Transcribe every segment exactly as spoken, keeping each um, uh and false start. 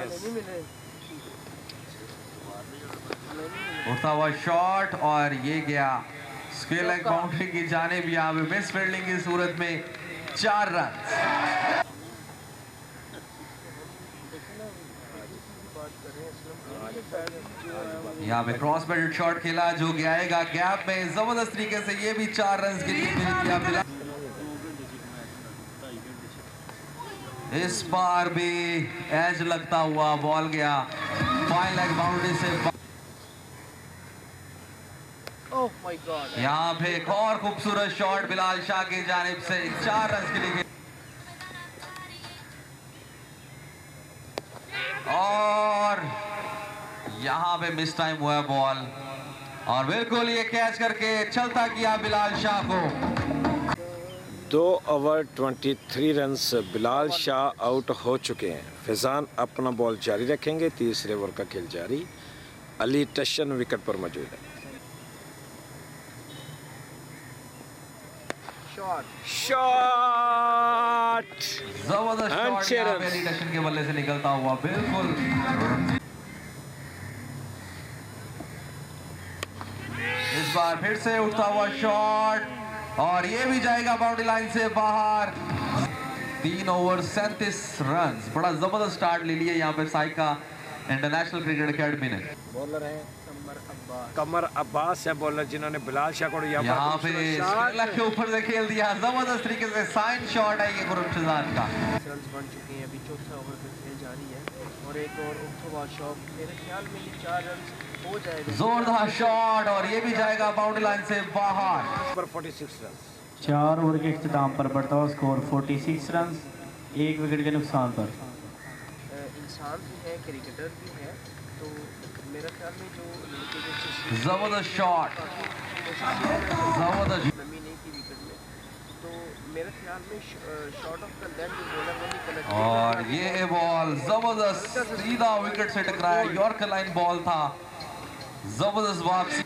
Yes. उठता हुआ shot और ये गया स्क्वायर लेग बाउंड्री की जानिब। यहाँ पे मिस फील्डिंग की सूरत में चार रन। यहाँ पे क्रॉस बेल्ट शॉट खेला जो गयाएगा गैप में जबरदस्त तरीके से। ये भी चार रन के लिए मिल गया। इस बार भी एज लगता हुआ बॉल गया बाई लेग बाउंड्री से। Oh my god. यहाँ पे एक और खूबसूरत शॉट बिलाल शाह की जानिब से चार रन के लिए। और यहाँ पे मिस टाइम हुआ बॉल और बिल्कुल ये कैच करके चलता किया बिलाल शाह को। दो ओवर तेईस रन्स बिलाल शाह आउट हो चुके हैं। फैजान अपना बॉल जारी रखेंगे। तीसरे ओवर का खेल जारी। अली टशन विकेट पर मौजूद है। शॉट जबरदस्त शॉट यहाँ पे अली टशन के बल्ले से निकलता हुआ बिल्कुल। इस बार फिर से उठता हुआ शॉट और ये भी जाएगा बाउंड्री लाइन से बाहर। तीन ओवर सैंतीस रन। बड़ा जबरदस्त स्टार्ट ले लिया यहाँ पे साइका इंटरनेशनल क्रिकेट अकेडमी ने। बॉलर है कमर अब्बास है बॉलर, जिन्होंने बिलाल शाह को यहाँ पे के ऊपर से खेल दिया जबरदस्त तरीके से। साइन शॉट है ये खुर्रम शहजाद का। रन बन चुके हैं। अभी चौथा ओवर का खेल जारी है और एक और उठता हुआ शॉट। मेरे ख्याल में ये चार रन हो जाएगा। जोरदार शॉट और ये भी जाएगा बाउंड्री लाइन से बाहर। पर छियालीस रन। चार ओवर के इख्तिताम पर बढ़ता हुआ स्कोर छियालीस रन, एक विकेट के नुकसान पर। इंसान भी है, क्रिकेटर भी है, तो मेरा ख्याल में जो लड़के जबरदस्त शॉट जबरदस्त नमी नहीं की विकेट में, तो मेरे ख्याल में short of the length bowler ने कनेक्ट। और ये बॉल जबरदस्त सीधा विकेट से टकराया। यॉर्कर लाइन बॉल था। जबरदस्त वापसी।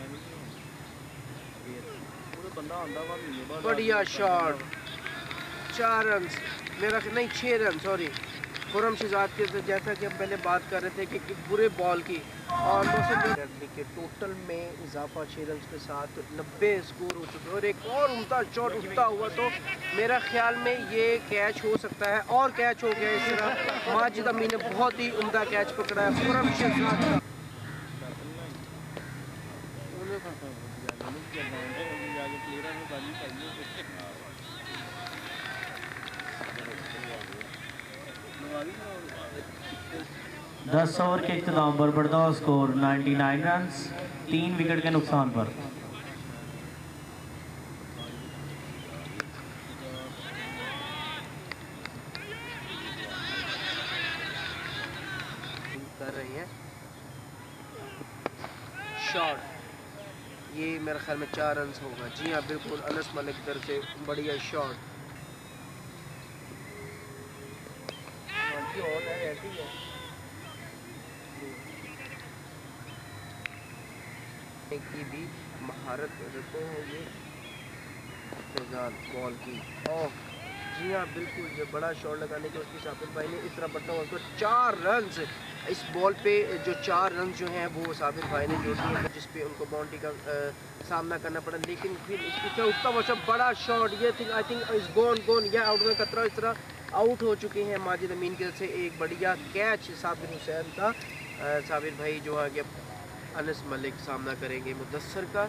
बढ़िया शॉट। चार रन मेरा नहीं छः रन सॉरी खुर्रम शहजाद के। तो जैसा कि हम पहले बात कर रहे थे कि, कि बुरे बॉल की और के टोटल में इजाफा छः रन के साथ नब्बे स्कोर हो चुके हैं। और एक और उम्दा शॉट उठता हुआ तो मेरा ख्याल में ये कैच हो सकता है और कैच हो गया। इस तरह माजिद अमीन ने बहुत ही उम्दा कैच पकड़ा है खुर्रम शहजाद का। दस ओवर के इख्तिताम पर बढ़ता हुआ स्कोर निन्यानवे रन, तीन विकेट के नुकसान पर। कर रही है शॉट। ये मेरे ख्याल में चार रन होगा। जी हाँ बिल्कुल अनस मलिक दर से बढ़िया शॉट। की भी महारत रखते हैं ये फैजान बॉल की। ओह जी हाँ बिल्कुल जब बड़ा शॉट लगाने के उसकी साबिर भाई ने इस तरह पड़ता हुआ उसको चार रन इस बॉल पे जो चार रन जो हैं वो साबिर भाई ने जोड़ दिए जिस पे उनको बाउंड्री का आ, सामना करना पड़ा। लेकिन फिर इसकी उठता हुआ बड़ा शॉट ये think I think is gone gone या आउट में खतरा। इस तरह आउट हो चुके हैं माजिद अमीन की तरफ से। एक बढ़िया कैच साबिर हुसैन का। साबिर भाई जो है कि अनस मलिक सामना करेंगे मुदस्सर का।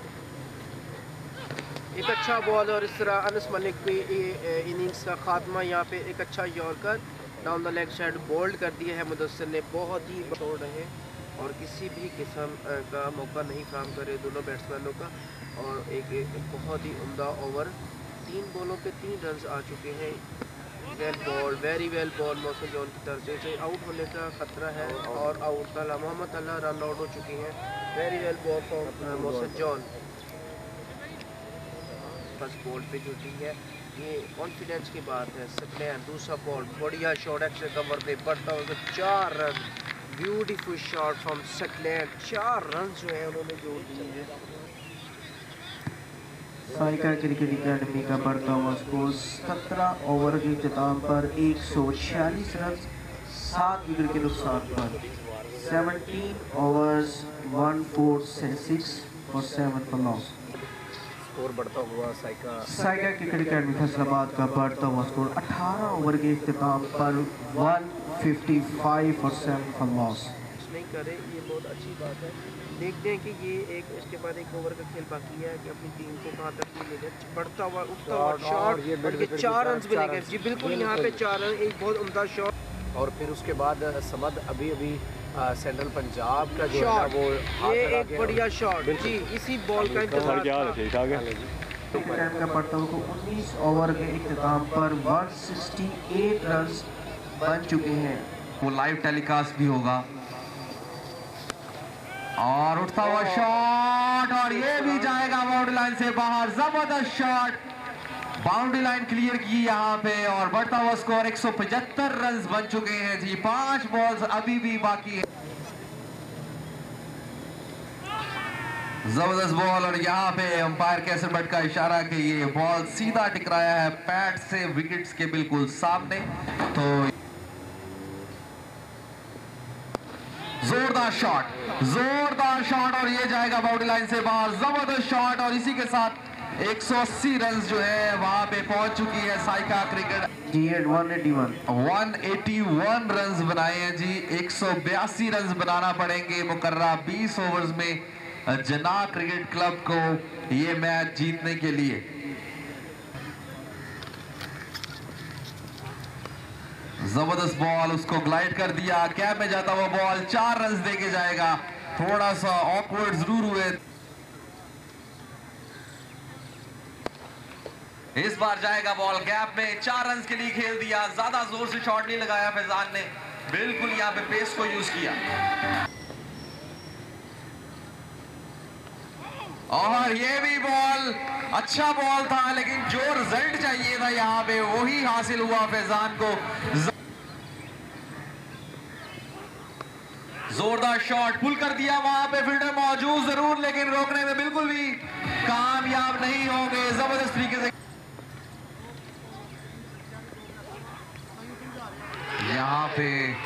एक अच्छा बॉल और इस तरह अनस मलिक की इनिंग्स का खात्मा। यहाँ पे एक अच्छा yorker down the leg side bowled कर दिया है मुदस्सर ने। बहुत ही छोड़ रहे और किसी भी किस्म का मौका नहीं फराहम करे दोनों बैट्समैनों का। और एक, एक बहुत ही उम्दा ओवर। तीन बॉलों पे तीन रन आ चुके हैं। Well bowled very well bowled Mausam John की तरफ से आउट होने का खतरा है और आउट का मोहम्मद अल्लाह रन आउट हो चुके हैं। Very well bowled for Mausam John. First ball पे जो टी है ये कॉन्फिडेंस की बात है। सकलैन दूसरा बॉल बढ़िया शॉट एक्शन कवर पे बढ़ता हुआ चार run. Beautiful shot from Saqlain. चार रन जो है उन्होंने जोड़ दिए हैं। साइका क्रिकेट अकेडमी का बढ़ता हुआ स्कोर सत्रह ओवर के इख्तिताम पर एक सौ छियालीस रन, सात विकेट के नुकसान पर। Seventeen overs one four six और सेवन फॉर लॉस। स्कोर बढ़ता हुआ साइका साइका क्रिकेट अकेडमी फैसलाबाद का बढ़ता हुआ स्कोर अठारह ओवर के इख्तिताम पर वन फिफ्टी फाइव और सेवन फॉर लॉस। नहीं करे, ये बहुत अच्छी बात है। देखते हैं कि ये एक इसके बाद एक ओवर का खेल बाकी है कि अपनी टीम को कहाँ तक ले जाए। बढ़ता हुआ उठता हुआ शॉट और ये चार रन मिलेंगे जी, बिल्कुल यहाँ पे चार रन, एक बहुत उम्दा शॉट। और फिर उसके बाद समद अभी अभी आ, सेंट्रल पंजाब का जो है शॉट, वो हाथ ये लगा एक के- बढ़िया शॉट जी, इसी बॉल का इंतजार था। क्रिकेट का बढ़ता हुआ उन्नीस ओवर के इख्तिताम पर एक सौ अड़सठ रन बन चुके हैं। वो लाइव टेलीकास्ट भी होगा। और उठता हुआ शॉट और ये भी जाएगा बाउंड्री लाइन से बाहर। जबरदस्त शॉट, बाउंड्री लाइन क्लियर की यहाँ पे और बढ़ता हुआ स्कोर एक सौ पचहत्तर रन बन चुके हैं जी। पांच बॉल्स अभी भी बाकी है। जबरदस्त बॉल और यहाँ पे अंपायर कैसर भट्ट का इशारा कि ये बॉल सीधा टकराया है पैड से विकेट्स के बिल्कुल सामने। तो जोरदार शॉट, जोरदार शॉट और ये जाएगा बाउंड्री लाइन से बाहर। जबरदस्त शॉट और इसी के साथ एक सौ अस्सी रन जो है वहां पे पहुंच चुकी है साइका क्रिकेट। जी एट वन एटी वन एक सौ इक्यासी रन्स बनाए हैं जी। एक सौ बयासी रन्स बनाना पड़ेंगे मुकर्रा बीस ओवर्स में जना क्रिकेट क्लब को ये मैच जीतने के लिए। जबरदस्त बॉल, उसको ग्लाइड कर दिया, कैप में जाता हुआ बॉल, चार रन्स देके जाएगा। थोड़ा सा ऑकवर्ड जरूर हुए। इस बार जाएगा बॉल गैप में, चार रन के लिए खेल दिया। ज्यादा जोर से शॉट नहीं लगाया फैजान ने, बिल्कुल यहाँ पे पेस को यूज किया। और ये भी बॉल अच्छा बॉल था, लेकिन जो रिजल्ट चाहिए था यहाँ पे वही हासिल हुआ फैजान को। जोरदार शॉट, पुल कर दिया, वहां पे फील्डर मौजूद जरूर, लेकिन रोकने में बिल्कुल भी कामयाब नहीं होंगे। जबरदस्त तरीके से यहाँ पे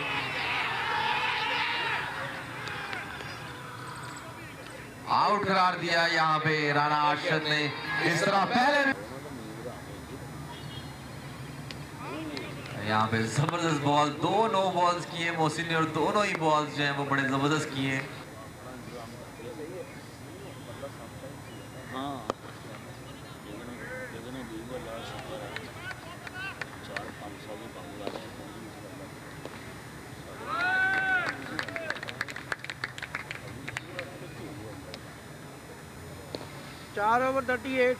आउट करार दिया यहाँ पे राना अरशद ने। इस तरह पहले यहाँ पे जबरदस्त बॉल, दो नो बॉल्स किए मोहसिन ने और दोनों ही बॉल्स जो हैं वो बड़े जबरदस्त किए। चार ओवर थर्टी एट।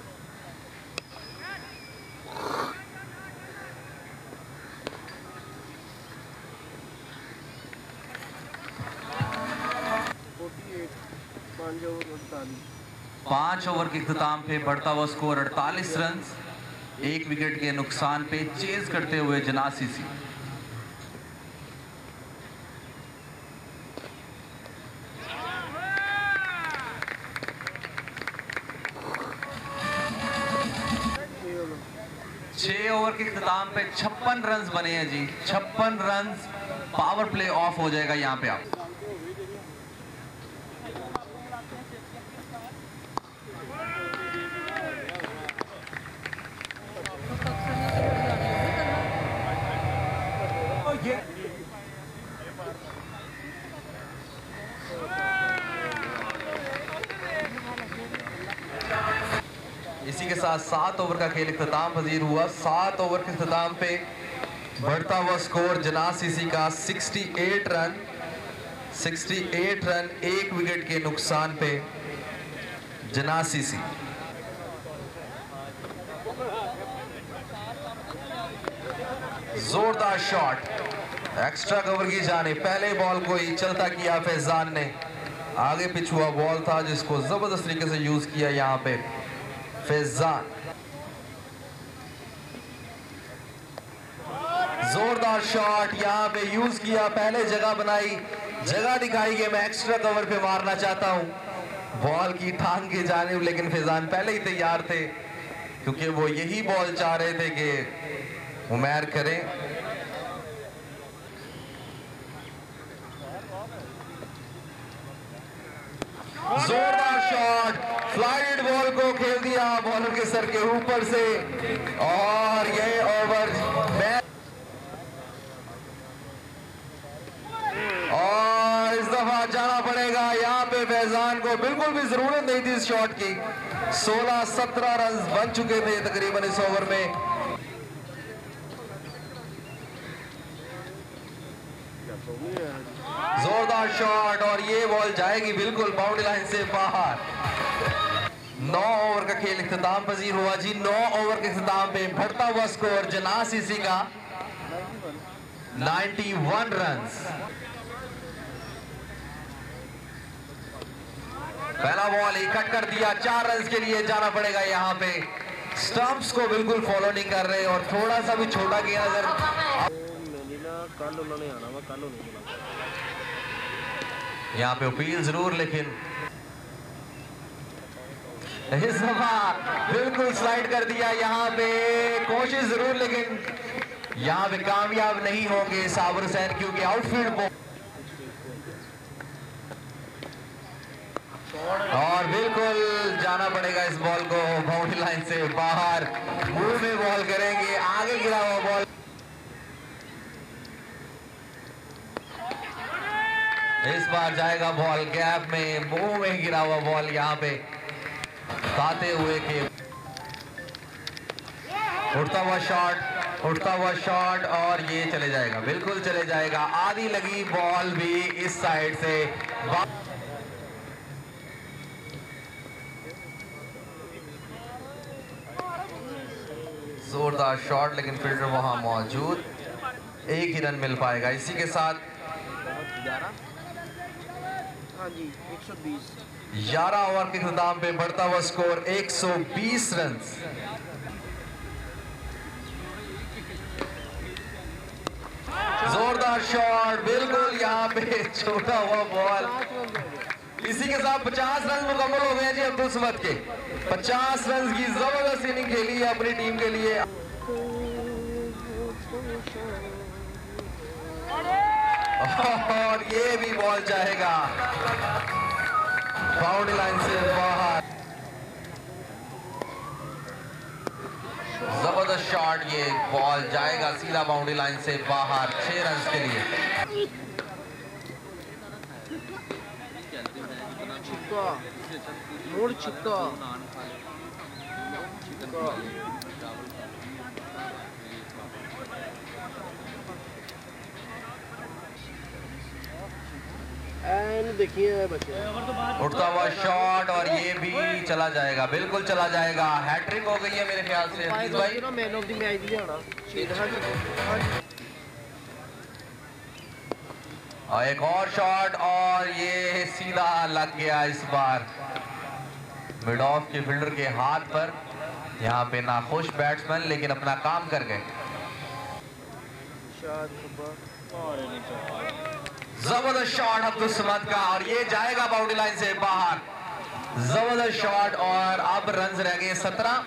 पांच ओवर के इख्तिताम पे बढ़ता हुआ स्कोर अड़तालीस रन, एक विकेट के नुकसान पे चेज करते हुए जना सीसी। छह ओवर के इख्तिताम पे छप्पन रन बने हैं जी। छप्पन रन, पावर प्ले ऑफ हो जाएगा यहाँ पे आप। इसी के साथ सात ओवर का खेल इख्तिताम पजीर हुआ। सात ओवर के इख्तिताम पे बढ़ता हुआ स्कोर जना सीसी का अड़सठ रन, अड़सठ रन, एक विकेट के नुकसान पे जना सीसी। जोरदार शॉट, एक्स्ट्रा कवर की जाने, पहले बॉल को ही चलता किया फैजान ने। आगे पिच हुआ बॉल था जिसको जबरदस्त तरीके से यूज किया यहाँ पे फैजान। जोरदार शॉट यहाँ पे यूज किया, पहले जगह बनाई, जगह दिखाई कि मैं एक्स्ट्रा कवर पे मारना चाहता हूँ। बॉल की ठान की जानिब, लेकिन फैजान पहले ही तैयार थे क्योंकि वो यही बॉल चाह रहे थे कि उमैर करें। जोरदार शॉट, फ्लाइट बॉल को खेल दिया बॉलर के सर के ऊपर से और ये ओवर और इस दफा जाना पड़ेगा यहाँ पे फैजान को बिल्कुल भी जरूरत नहीं थी इस शॉट की। सोलह सत्रह रन बन चुके थे तकरीबन इस ओवर में। जोरदार शॉट और ये बॉल जाएगी बिल्कुल बाउंड्री लाइन से बाहर। नौ ओवर का खेल इख्तिताम पजीर हुआ जी। नौ ओवर के इख्तिताम पे बढ़ता हुआ स्कोर जना सीसी का इक्यानवे रन्स। पहला बॉल ही कट कर दिया, चार रन के लिए जाना पड़ेगा यहाँ पे। स्टंप्स को बिल्कुल फॉलो नहीं कर रहे और थोड़ा सा भी छोटा किया अगर कल उन्होंने आना हुआ, कल नहीं यहाँ पे अपील जरूर, लेकिन इस दफा बिल्कुल स्लाइड कर दिया यहाँ पे। कोशिश जरूर लेकिन यहाँ पे कामयाब नहीं होंगे साबिर हुसैन क्योंकि आउटफील्ड बॉल और बिल्कुल जाना पड़ेगा इस बॉल को बाउंड्री लाइन से बाहर। मुंह में बॉल करेंगे, आगे गिरा हुआ बॉल इस बार जाएगा बॉल गैप में, मुंह में गिरा हुआ बॉल यहाँ पे खाते हुए के उठता हुआ शॉट, उठता हुआ शॉट और ये चले जाएगा, बिल्कुल चले जाएगा। आधी लगी बॉल भी इस साइड से। जोरदार शॉट लेकिन फील्डर वहां मौजूद, एक ही रन मिल पाएगा। इसी के साथ ग्यारह ओवर के इख्तिताम पे बढ़ता हुआ स्कोर एक सौ बीस रन। जोरदार शॉट, बिल्कुल यहाँ पे छोटा हुआ बॉल। इसी के साथ पचास रन मुकम्मल हो गए जी अब्दुल समद के। पचास रन की जबरदस्त इनिंग खेली है अपनी टीम के लिए। और ये भी बॉल जाएगा बाउंड्री लाइन से बाहर। जबरदस्त शॉट, ये बॉल जाएगा सीधा बाउंड्री लाइन से बाहर छह रन के लिए। छिक्का, मोड़ छिक्का, देखिए बच्चे उठता हुआ शॉट और ये भी चला जाएगा, बिल्कुल चला जाएगा। हैट्रिक हो गई है मेरे ख्याल से अजीज भाई। मैन ऑफ द मैच लिया और एक और शॉट और ये सीधा लग गया इस बार मिड ऑफ के फील्डर के हाथ पर। यहाँ पे नाखुश बैट्समैन लेकिन अपना काम कर गए। जबरदस्त शॉट अब्दुल समद का और ये जाएगा बाउंड्री लाइन से बाहर। जबरदस्त शॉट और अब रन रह गए सत्रह।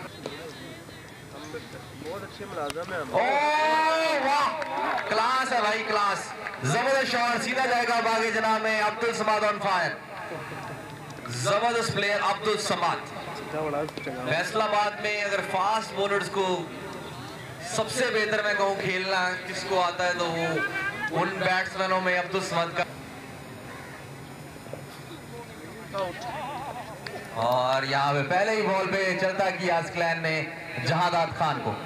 बहुत अच्छे मुलाजिम हैं। ओह वाह, क्लास है भाई, क्लास। जबरदस्त शॉट सीधा जाएगा बागे जनाब में। Abdul Samad on fire. जबरदस्त प्लेयर अब्दुल समद। फैसलाबाद में अगर फास्ट बॉलर्स को सबसे बेहतर मैं कहूँ खेलना किसको आता है तो वो उन बैट्समैनों में अब्दुल समद का। और यहाँ पे पहले ही बॉल पे चलता किया स्क्लैन ने जहादात खान को।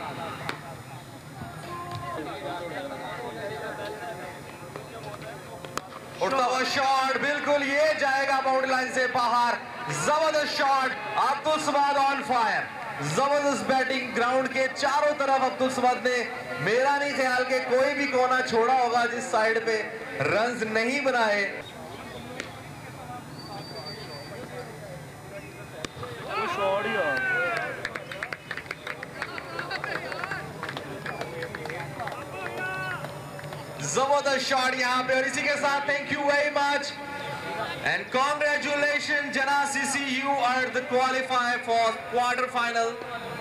उठता हुआ शॉट, बिल्कुल ये जाएगा बाउंड्री लाइन से बाहर। जबरदस्त shot, Abdul Samad on fire. जबरदस्त बैटिंग, ग्राउंड के चारों तरफ अब्दुल समद ने, मेरा नहीं ख्याल के कोई भी कोना छोड़ा होगा जिस साइड पे रन्स नहीं बनाए। जबरदस्त शॉट यहाँ पे और इसी के साथ thank you very much and congratulations Jana C C, you are the qualifier for quarter final